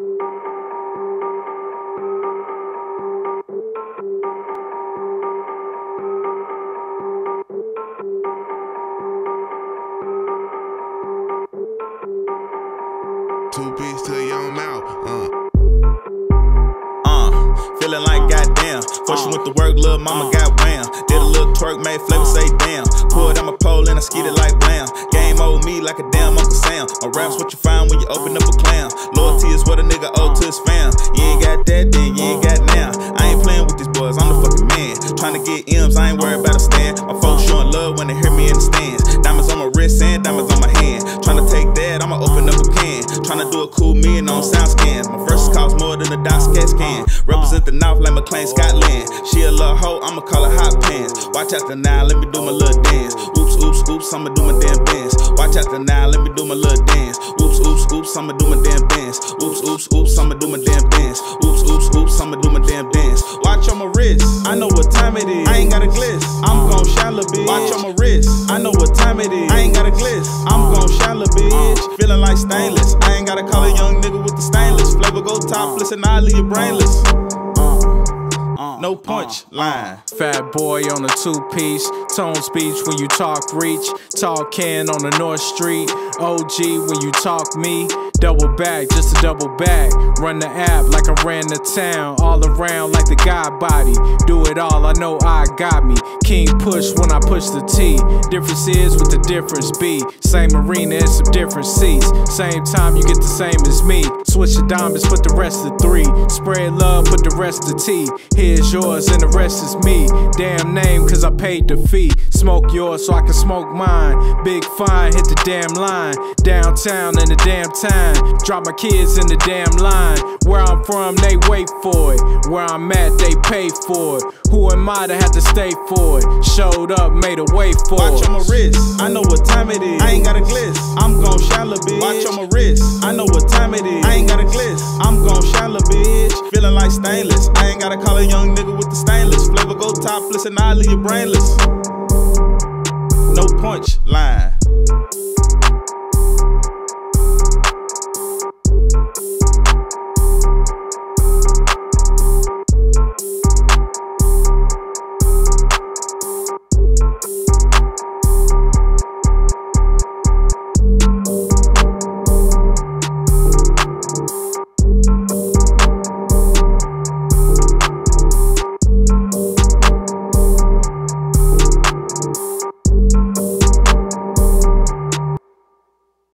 Two-piece to your mouth, Feeling like goddamn. Before she went to work, little mama got wham. Did a little twerk, made Flavor say damn. Pulled out my pole and I skied it like blam. Game old me like a damn Uncle Sam. My raps what you find when you open up a clam. Loyalty is what a nigga owe to his fam. You ain't got that, then you ain't got now. I ain't playing with these boys, I'm the fucking man. Tryna get M's, I ain't worried about a stand. My folks showing love when they hear me in the stands. Diamonds on my wrist and diamonds on my hand. Tryna take that, I'ma open up a can. Tryna do a cool million on sound scans. My verses cost more than the Docs Cats can. Represent the North like McLean Scotland. She a little hoe, I'ma call her hot pants. Watch out the now, let me do my little dance. Oops, oops, oops, I'ma do my damn dance. Watch out the now, let me do my little dance. Oops, oops, oops, I'ma do my damn dance. Oops, oops, oops, I'ma do my damn dance. Oops, oops, oops, I'ma do my damn dance. Watch on my wrist, I know what time it is. I ain't got a gliss, I'm gon' shine lil' bitch. Watch on my wrist, I know what time it is. I ain't got a gliss, I'm gon' shine lil' bitch. Feeling like stainless, I ain't gotta call a young nigga with the stainless. Flavor go topless and I'll leave you brainless. No punch line. Fat boy on a two-piece, tone speech when you talk reach, talk can on the North Street, OG when you talk me, double back, just a double back, run the app like I ran the town, all around like the God body, do it all, I know I got me, king push when I push the T, difference is what the difference be, same arena and some different seats, same time you get the same as me, switch the diamonds, put the rest of three, spread love, put the rest of T, here's yours and the rest is me. Damn name cause I paid the fee. Smoke yours so I can smoke mine. Big fine, hit the damn line. Downtown in the damn time. Drop my kids in the damn line. Where I'm from, they wait for it. Where I'm at, they pay for it. Who am I to have to stay for it? Showed up, made a way for it. Watch on my wrist, I know what time it is. I ain't got a gliss, I'm gon' shine lil' bitch. Watch on my wrist, I know what time it is. I ain't got a gliss, I'm gon' shine lil' bitch. Feeling like stainless, I ain't gotta call a young nigga with the stainless. Flavor go topless and I'll leave you brainless. No punch line.